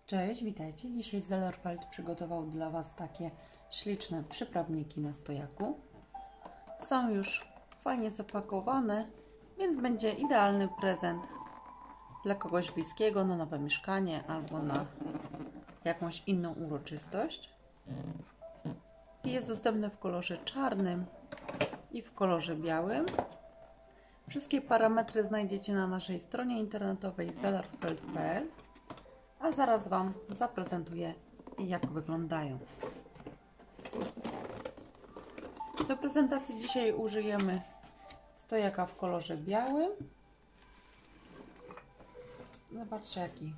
Cześć, witajcie. Dzisiaj Zellerfeld przygotował dla Was takie śliczne przyprawniki na stojaku. Są już fajnie zapakowane, więc będzie idealny prezent dla kogoś bliskiego na nowe mieszkanie albo na jakąś inną uroczystość. Jest dostępny w kolorze czarnym i w kolorze białym. Wszystkie parametry znajdziecie na naszej stronie internetowej zellerfeld.pl. A zaraz Wam zaprezentuję, jak wyglądają. Do prezentacji dzisiaj użyjemy stojaka w kolorze białym. Zobaczcie, jaki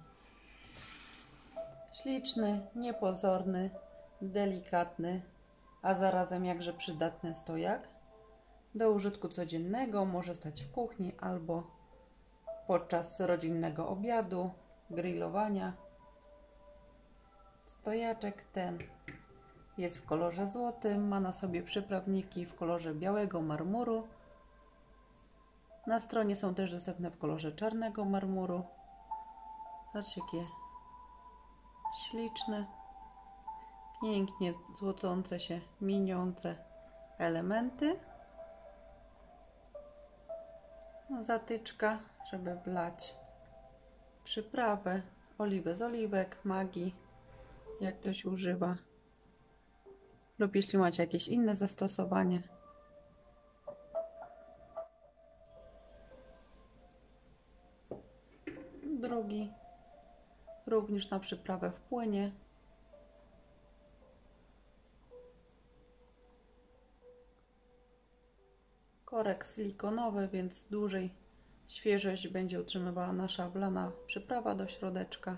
śliczny, niepozorny, delikatny, a zarazem jakże przydatny stojak. Do użytku codziennego może stać w kuchni albo podczas rodzinnego obiadu, grillowania. Stojaczek ten jest w kolorze złotym, ma na sobie przyprawniki w kolorze białego marmuru. Na stronie są też dostępne w kolorze czarnego marmuru. Zobaczcie, jakie śliczne, pięknie złocące się, mieniące elementy. Zatyczka, żeby wlać przyprawę, oliwę z oliwek, magii, jak ktoś używa, lub jeśli macie jakieś inne zastosowanie. Drugi również na przyprawę wpłynie. Korek silikonowy, więc dłużej świeżość będzie utrzymywała nasza wlana przyprawa do środeczka.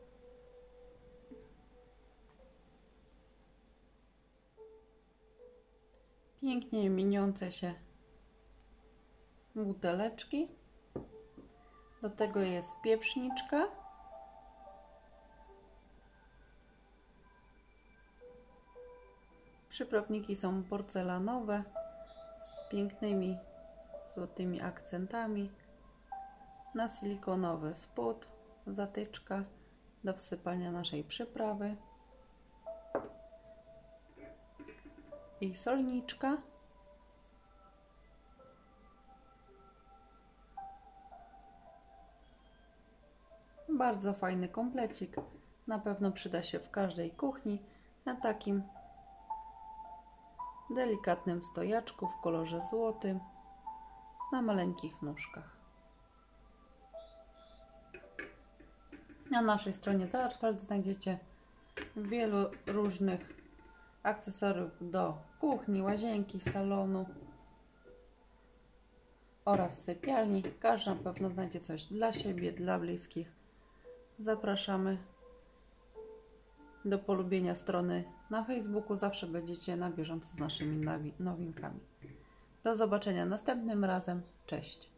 Pięknie mieniące się buteleczki. Do tego jest pieprzniczka. Przyprawniki są porcelanowe z pięknymi złotymi akcentami. Na silikonowy spód, zatyczka do wsypania naszej przyprawy i solniczka. Bardzo fajny komplecik, na pewno przyda się w każdej kuchni na takim delikatnym stojaczku w kolorze złotym na maleńkich nóżkach. Na naszej stronie Zellerfeld znajdziecie wielu różnych akcesoriów do kuchni, łazienki, salonu oraz sypialni. Każdy na pewno znajdzie coś dla siebie, dla bliskich. Zapraszamy do polubienia strony na Facebooku. Zawsze będziecie na bieżąco z naszymi nowinkami. Do zobaczenia następnym razem. Cześć!